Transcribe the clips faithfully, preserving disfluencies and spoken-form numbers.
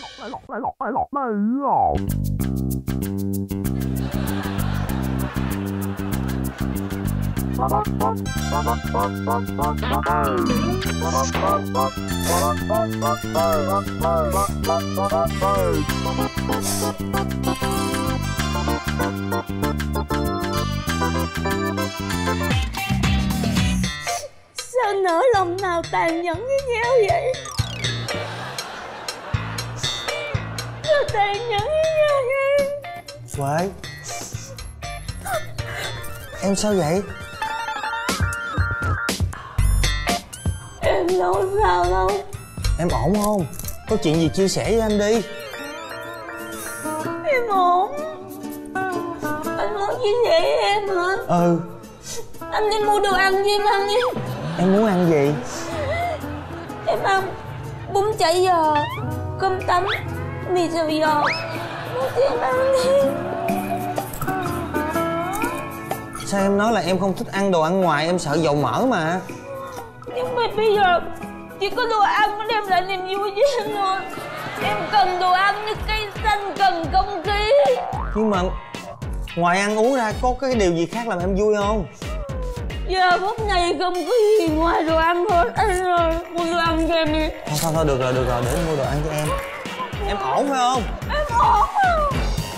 Sao nỡ lòng nào tàn nhẫn với nhau vậy? Sao tàn nhẫn với nhau vậy? Huệ, em sao vậy? Em đâu sao đâu. Em ổn không? Có chuyện gì chia sẻ với anh đi. Em ổn. Anh muốn chia sẻ với em hả? Ừ. Anh đi mua đồ ăn cho em ăn đi. Em muốn ăn gì? Em ăn bún chả giò, cơm tấm, mì xào giò. Mua cho em ăn đi. Sao em nói là em không thích ăn đồ ăn ngoài, em sợ dầu mỡ mà. Nhưng mà bây giờ chỉ có đồ ăn mới đem lại niềm vui cho em thôi. Em cần đồ ăn như cây xanh cần không khí. Nhưng mà ngoài ăn uống ra có cái điều gì khác làm em vui không? Giờ phút này không có gì ngoài đồ ăn hết. Anh ơi, mua đồ ăn cho em đi. Thôi thôi thôi, được rồi, được rồi, để em mua đồ ăn cho em. Em ổn phải không? Em ổn không?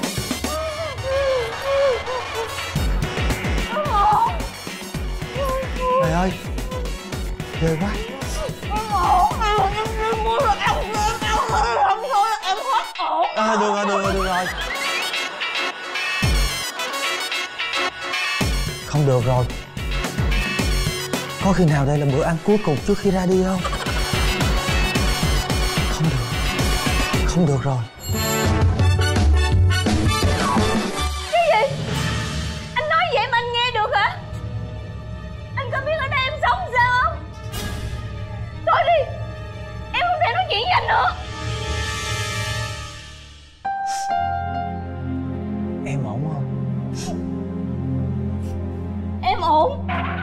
Em ổn. Trời ơi, ghê quá. Em ổn. Em đi mua đồ ăn cho em ăn. Không thôi là em hết ổn. À, được rồi, được rồi, được rồi. Không được rồi. Có khi nào đây là bữa ăn cuối cùng trước khi ra đi không? Không được. Không được rồi. Cái gì? Anh nói vậy mà anh nghe được hả? Anh có biết ở đây em sống sao không? Thôi đi. Em không thể nói chuyện với anh nữa. Em ổn không? Em ổn.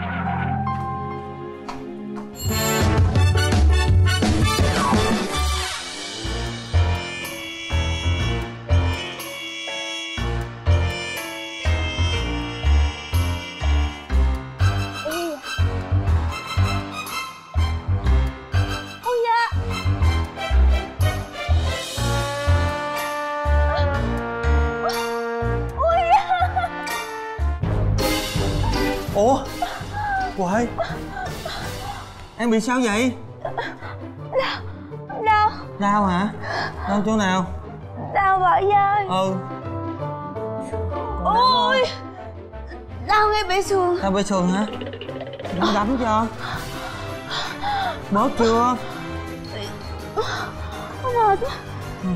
Ủa? Huệ, em bị sao vậy? Đau. Đau. Đau hả? Đau chỗ nào? Đau bả vai. Ừ. Ôi, đau ngay bể sườn. Đau bể sườn hả? Em đấm cho. Bớt chưa? Mệt quá. Ừ.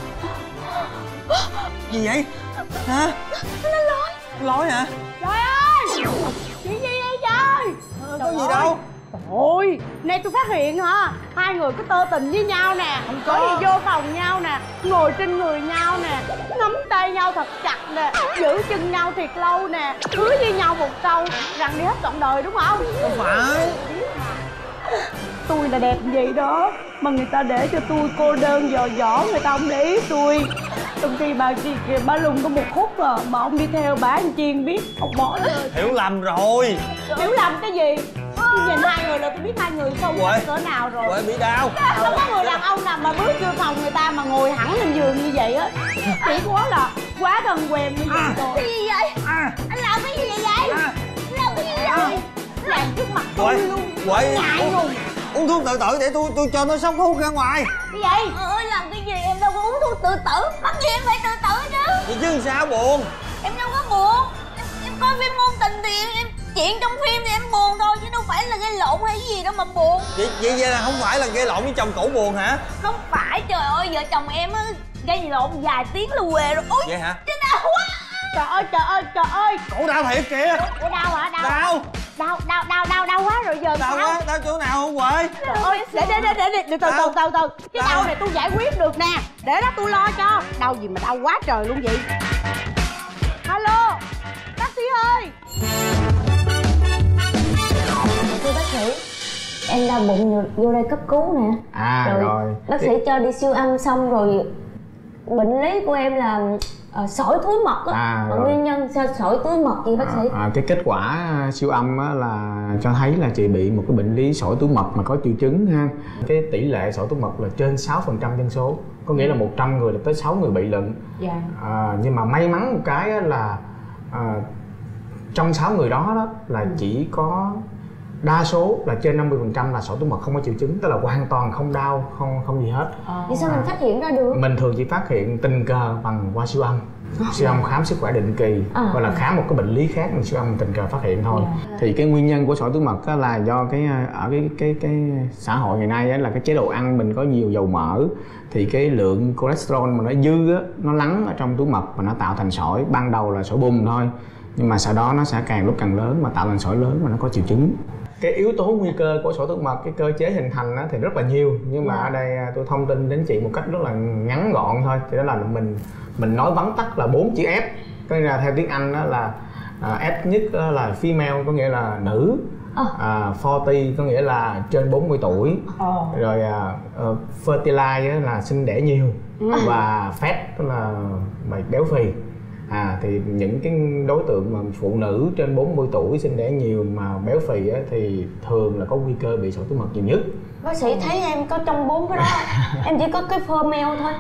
Gì vậy? Hả? Nó lói. Lói hả? Trời ơi, chuyện gì vậy trời? Ờ, có gì đâu. Ôi, nay tôi phát hiện hả, hai người có tơ tình với nhau nè. Không có. Có gì vô phòng nhau nè, ngồi trên người nhau nè, nắm tay nhau thật chặt nè, giữ chân nhau thiệt lâu nè, hứa với nhau một câu rằng đi hết trọn đời, đúng không? Không phải. Tôi là đẹp vậy đó mà người ta để cho tôi cô đơn dò dỏ, người ta không để ý tôi. Trong khi bà kia kìa, bà lùng có một khúc à, mà ông đi theo bà anh Chiên biết ông bỏ lời. Hiểu lầm rồi. Hiểu lầm cái gì? Tôi nhìn hai người là tôi biết hai người không Huệ, cỡ nào rồi. Huệ bị đau. Đâu có người đàn ông nào mà bước vô phòng người ta mà ngồi hẳn lên giường như vậy á. Chỉ quá là quá thân quen như vậy rồi. Cái gì vậy? À. Anh làm cái gì vậy? À. Anh làm cái gì vậy? Làm trước mặt tôi Huệ, luôn. Huệ, Ngại ngùng. uống thuốc tự tử để tôi tôi cho nó sốc thuốc ra ngoài. Cái gì? Ơi, làm cái gì? Em đâu có uống thuốc tự tử. Bắt gì em phải tự tử chứ? Vậy chứ sao buồn? Em đâu có buồn. Em, em coi phim ngôn tình thì em chuyện trong phim thì em buồn thôi chứ đâu phải là gây lộn hay gì đâu mà buồn. Vậy vậy vậy là không phải là gây lộn với chồng cũ buồn hả? Không phải, trời ơi, vợ chồng em á gây lộn vài tiếng là què rồi. Ôi, Vậy hả? cái đau quá. Trời ơi trời ơi trời ơi. Cổ đau thiệt kìa. Ủa đau hả? Đau. Đau. Đau đau đau đau đau quá rồi giờ Đau sao? quá, đau chỗ nào không Huệ? Trời ơi, để để để để, để từ từ Đau. từ từ cái Đau. đau này tôi giải quyết được nè, để đó tôi lo cho. Đau gì mà đau quá trời luôn vậy? Alo, bác sĩ ơi. Thưa bác sĩ, em đau bụng vô đây cấp cứu nè. À rồi, rồi. Bác sĩ cho đi siêu âm xong rồi bệnh lý của em là uh, sỏi túi mật á. À, nguyên nhân sao sỏi túi mật gì bác sĩ? À, à, cái kết quả siêu âm á, là cho thấy là chị bị một cái bệnh lý sỏi túi mật mà có triệu chứng ha. Cái tỷ lệ sỏi túi mật là trên sáu phần trăm dân số, có nghĩa là một trăm người là tới sáu người bị lận. Dạ. À, nhưng mà may mắn một cái á, là à, trong sáu người đó, đó là chỉ có đa số là trên năm mươi phần trăm là sỏi túi mật không có triệu chứng, tức là hoàn toàn không đau, không không gì hết. À. Vì sao à, mình phát hiện ra được? Mình thường chỉ phát hiện tình cờ bằng qua siêu âm. Siêu âm khám sức khỏe định kỳ, à, hoặc là khám một cái bệnh lý khác mình siêu âm mình tình cờ phát hiện thôi. À. Thì cái nguyên nhân của sỏi túi mật là do cái ở cái cái cái xã hội ngày nay là cái chế độ ăn mình có nhiều dầu mỡ, thì cái lượng cholesterol mà nó dư á, nó lắng ở trong túi mật và nó tạo thành sỏi. Ban đầu là sỏi bùn thôi, nhưng mà sau đó nó sẽ càng lúc càng lớn mà tạo thành sỏi lớn và nó có triệu chứng. Cái yếu tố nguy cơ của sỏi túi mật, cái cơ chế hình thành thì rất là nhiều, nhưng mà ở đây tôi thông tin đến chị một cách rất là ngắn gọn thôi. Thì đó là mình mình nói vắn tắt là bốn chữ F. Có nghĩa là theo tiếng Anh đó là uh, F nhất là female, có nghĩa là nữ, uh, forty có nghĩa là trên bốn mươi tuổi, oh. rồi uh, uh, fertilize là sinh đẻ nhiều, ừ. và fat tức là béo phì. À, thì những cái đối tượng mà phụ nữ trên bốn mươi tuổi sinh đẻ nhiều mà béo phì á, thì thường là có nguy cơ bị sỏi túi mật nhiều nhất. Bác sĩ thấy em có trong bốn cái đó, em chỉ có cái female thôi.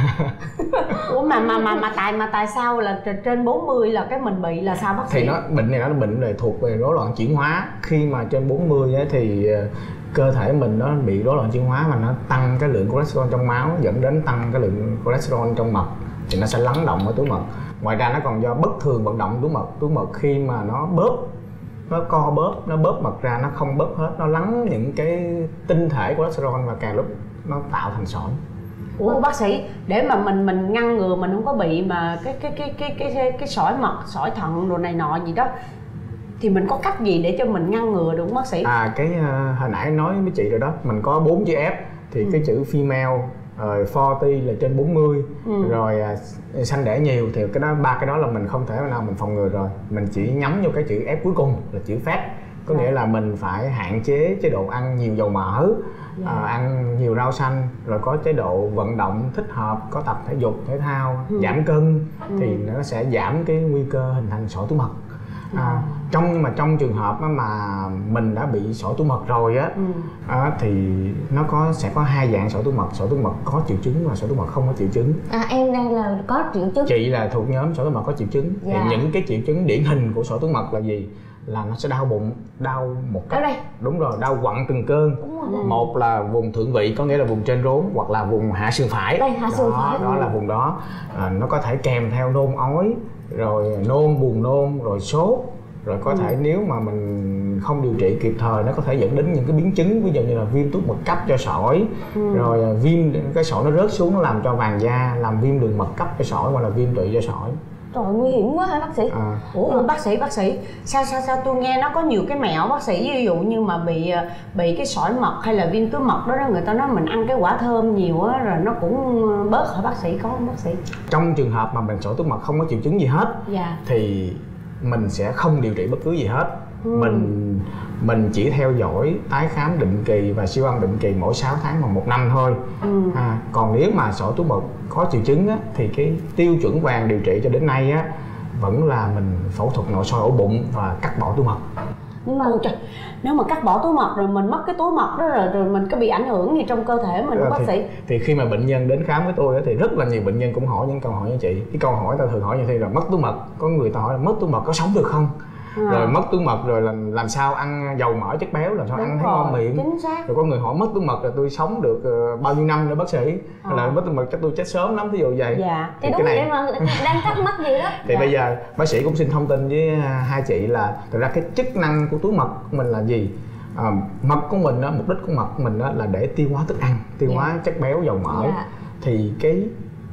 Ủa mà mà mà mà tại mà tại sao là trên bốn mươi là cái mình bị là sao bác sĩ? Thì nó bệnh này nó là bệnh này thuộc về rối loạn chuyển hóa. Khi mà trên bốn mươi á, thì cơ thể mình nó bị rối loạn chuyển hóa mà nó tăng cái lượng cholesterol trong máu, dẫn đến tăng cái lượng cholesterol trong mật, thì nó sẽ lắng động ở túi mật. Ngoài ra nó còn do bất thường vận động túi mật. Túi mật khi mà nó bóp, nó co bóp, nó bóp mật ra, nó không bóp hết, nó lắng những cái tinh thể cholesterol và càng lúc nó tạo thành sỏi. Ủa bác sĩ, để mà mình mình ngăn ngừa mình không có bị mà cái cái cái cái cái cái, cái sỏi mật, sỏi thận đồ này nọ gì đó, thì mình có cách gì để cho mình ngăn ngừa được không bác sĩ? À cái uh, hồi nãy nói với chị rồi đó, mình có bốn chữ F thì ừ. cái chữ female, rồi forty là trên bốn mươi, ừ. rồi uh, sanh đẻ nhiều, thì cái đó ba cái đó là mình không thể nào mình phòng ngừa rồi. Mình chỉ nhắm vô cái chữ F cuối cùng là chữ fat, có nghĩa là mình phải hạn chế chế độ ăn nhiều dầu mỡ, yeah. uh, ăn nhiều rau xanh, rồi có chế độ vận động thích hợp, có tập thể dục thể thao, ừ. giảm cân, ừ. thì nó sẽ giảm cái nguy cơ hình thành sỏi túi mật. À, trong mà trong trường hợp mà mình đã bị sỏi túi mật rồi á, ừ. à, thì nó có sẽ có hai dạng sỏi túi mật. Sỏi túi mật có triệu chứng và sỏi túi mật không có triệu chứng. À em đang là có triệu chứng. Chị là thuộc nhóm sỏi túi mật có triệu chứng. Dạ. Thì những cái triệu chứng điển hình của sỏi túi mật là gì? Là nó sẽ đau bụng, đau một cách. Ở đây. Đúng rồi, đau quặn từng cơn. Một là vùng thượng vị, có nghĩa là vùng trên rốn, hoặc là vùng hạ sườn phải. Đây, hạ sườn phải. Đó là vùng đó. À, nó có thể kèm theo nôn ói, rồi nôn, buồn nôn, rồi sốt. Rồi có ừ. thể nếu mà mình không điều trị kịp thời, nó có thể dẫn đến những cái biến chứng, ví dụ như là viêm túi mật cấp cho sỏi, ừ. rồi viêm cái sỏi nó rớt xuống, nó làm cho vàng da, làm viêm đường mật cấp cho sỏi, hoặc là viêm tụy cho sỏi. Trời, nguy hiểm quá hả bác sĩ? À. Ủa ừ. bác sĩ, bác sĩ sao sao sao tôi nghe nó có nhiều cái mẹo bác sĩ, ví dụ như mà bị bị cái sỏi mật hay là viêm túi mật đó, đó người ta nói mình ăn cái quả thơm nhiều á rồi nó cũng bớt hả bác sĩ, có không bác sĩ? Trong trường hợp mà bệnh sỏi túi mật không có triệu chứng gì hết, dạ. thì mình sẽ không điều trị bất cứ gì hết. ừ. mình mình chỉ theo dõi tái khám định kỳ và siêu âm định kỳ mỗi sáu tháng hoặc một năm thôi. ừ. à, còn nếu mà sỏi túi mật có triệu chứng á, thì cái tiêu chuẩn vàng điều trị cho đến nay á, vẫn là mình phẫu thuật nội soi ổ bụng và cắt bỏ túi mật. Nhưng mà trời, nếu mà cắt bỏ túi mật rồi mình mất cái túi mật đó rồi, rồi mình có bị ảnh hưởng gì trong cơ thể mình không bác sĩ? Thì khi mà bệnh nhân đến khám với tôi thì rất là nhiều bệnh nhân cũng hỏi những câu hỏi như chị. Cái câu hỏi ta thường hỏi như thế là mất túi mật, có người ta hỏi là mất túi mật có sống được không? À. Rồi mất túi mật rồi làm làm sao ăn dầu mỡ chất béo, làm sao Đúng ăn thấy ngon miệng. Chính xác. Rồi có người hỏi mất túi mật rồi tôi sống được uh, bao nhiêu năm nữa bác sĩ? À. Hay là mất túi mật chắc tôi chết sớm lắm, ví dụ vậy. Dạ. Thì, thì đúng vậy mà đang thắc mắc gì đó. Thì dạ. bây giờ bác sĩ cũng xin thông tin với hai chị là thực ra cái chức năng của túi mật của mình là gì? À, mật của mình đó, mục đích của mật của mình đó là để tiêu hóa thức ăn, tiêu dạ. hóa chất béo, dầu mỡ. Dạ. Thì cái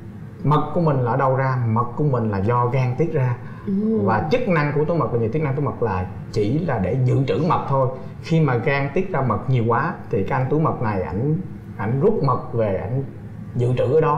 mật của mình là ở đâu ra? Mật của mình là do gan tiết ra. ừ. Và chức năng của túi mật là gì? Chức năng túi mật là chỉ là để dự trữ mật thôi. Khi mà gan tiết ra mật nhiều quá thì cái anh túi mật này ảnh ảnh rút mật về, ảnh dự trữ ở đó.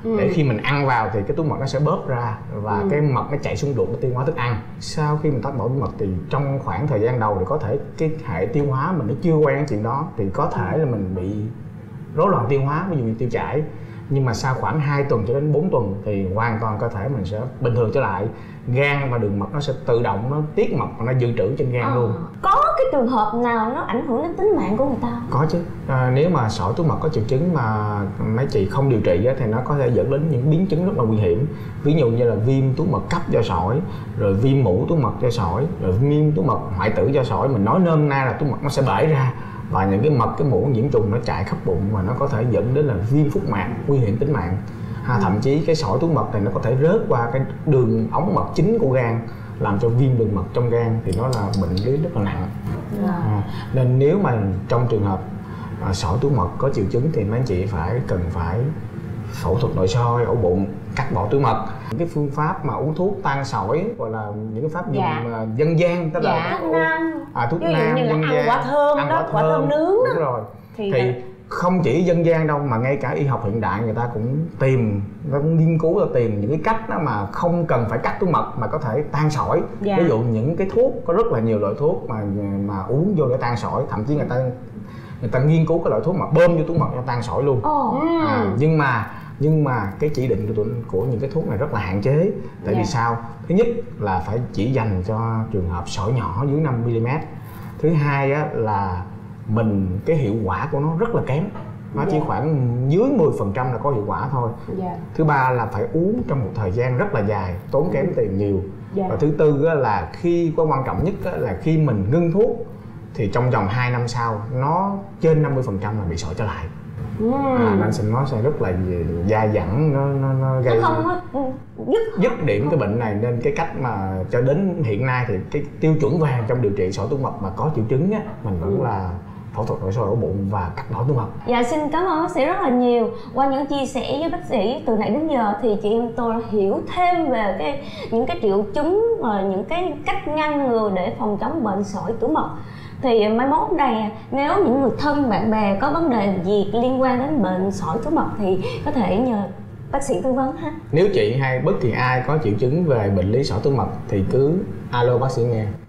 ừ. để khi mình ăn vào thì cái túi mật nó sẽ bóp ra và ừ. cái mật nó chạy xuống ruột để tiêu hóa thức ăn. Sau khi mình tách bỏ túi mật thì trong khoảng thời gian đầu thì có thể cái hệ tiêu hóa mình nó chưa quen cái chuyện đó, thì có thể là mình bị rối loạn tiêu hóa, ví dụ như tiêu chảy. Nhưng mà sau khoảng hai tuần cho đến bốn tuần thì hoàn toàn cơ thể mình sẽ bình thường trở lại. Gan và đường mật nó sẽ tự động nó tiết mật và nó dự trữ trên gan à. luôn. Có cái trường hợp nào nó ảnh hưởng đến tính mạng của người ta không? Có chứ. À, nếu mà sỏi túi mật có triệu chứng mà mấy chị không điều trị á, thì nó có thể dẫn đến những biến chứng rất là nguy hiểm. Ví dụ như là viêm túi mật cấp do sỏi, rồi viêm mũ túi mật do sỏi, rồi viêm túi mật hoại tử do sỏi. Mình nói nôm na là túi mật nó sẽ bể ra và những cái mật, cái mũ nhiễm trùng nó chạy khắp bụng và nó có thể dẫn đến là viêm phúc mạc, nguy hiểm tính mạng. Ha, thậm chí cái sỏi túi mật này nó có thể rớt qua cái đường ống mật chính của gan, làm cho viêm đường mật trong gan, thì nó là bệnh lý rất là nặng. À, nên nếu mà trong trường hợp à, sỏi túi mật có triệu chứng thì mấy anh chị phải cần phải phẫu thuật nội soi ổ bụng, cắt bỏ túi mật. Những cái phương pháp mà uống thuốc tan sỏi gọi là những cái pháp dùng dạ. dân gian, tức dạ. là thuốc nam, à, thuốc nam như là dân ăn gian, quả thơm ăn đó, quả thơm, quả thơm nướng đó. Đúng rồi. Thì, thì là... không chỉ dân gian đâu mà ngay cả y học hiện đại người ta cũng tìm, nó cũng nghiên cứu là tìm những cái cách đó mà không cần phải cắt túi mật mà có thể tan sỏi. Dạ. Ví dụ những cái thuốc, có rất là nhiều loại thuốc mà mà uống vô để tan sỏi, thậm chí người ta người ta nghiên cứu cái loại thuốc mà bơm vô túi mật cho tan sỏi luôn. Oh. À, nhưng mà nhưng mà cái chỉ định của, của những cái thuốc này rất là hạn chế. Tại yeah. vì sao? Thứ nhất là phải chỉ dành cho trường hợp sỏi nhỏ dưới năm mi li mét. Thứ hai á, là mình cái hiệu quả của nó rất là kém, nó yeah. chỉ khoảng dưới mười phần trăm là có hiệu quả thôi. Yeah. Thứ ba là phải uống trong một thời gian rất là dài, tốn kém tiền nhiều. Yeah. Và thứ tư á, là khi có quan trọng nhất á, là khi mình ngưng thuốc thì trong vòng hai năm sau nó trên năm mươi phần trăm là bị sỏi trở lại. Mm. À, nên xin nó sẽ rất là dai dẳng, nó nó, nó gây nó không có dứt dứt điểm cái bệnh này. Nên cái cách mà cho đến hiện nay thì cái tiêu chuẩn vàng trong điều trị sỏi túi mật mà có triệu chứng á, mình vẫn mm. là phẫu thuật nội soi ổ bụng và cắt bỏ túi mật. Dạ, xin cảm ơn bác sĩ rất là nhiều. Qua những chia sẻ với bác sĩ từ nãy đến giờ thì chị em tôi hiểu thêm về cái những cái triệu chứng và những cái cách ngăn ngừa để phòng chống bệnh sỏi túi mật. Thì mai mốt đây nếu những người thân bạn bè có vấn đề gì liên quan đến bệnh sỏi túi mật thì có thể nhờ bác sĩ tư vấn ha. Nếu chị hay bất kỳ ai có triệu chứng về bệnh lý sỏi túi mật thì cứ alo bác sĩ nghe.